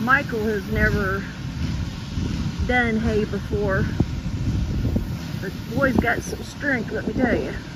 Michael has never done hay before, but the boy's got some strength, let me tell you.